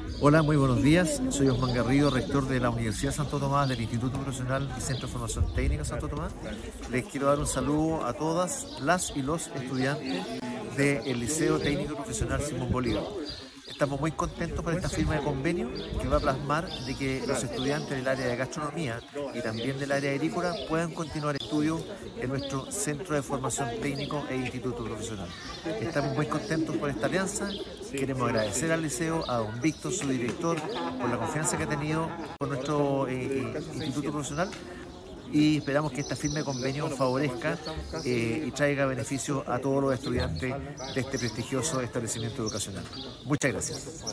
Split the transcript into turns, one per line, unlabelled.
Hola, muy buenos días. Soy Osman Garrido, rector de la Universidad Santo Tomás, del Instituto Profesional y Centro de Formación Técnica Santo Tomás. Les quiero dar un saludo a todas las y los estudiantes del Liceo Técnico Profesional Simón Bolívar. Estamos muy contentos por esta firma de convenio que va a plasmar de que los estudiantes del área de gastronomía y también del área agrícola puedan continuar estudios en nuestro Centro de Formación Técnico e Instituto Profesional. Estamos muy contentos por esta alianza. Queremos agradecer al liceo, a don Víctor, su director, por la confianza que ha tenido con nuestro Instituto Profesional, y esperamos que esta firme de convenio favorezca y traiga beneficios a todos los estudiantes de este prestigioso establecimiento educacional. Muchas gracias.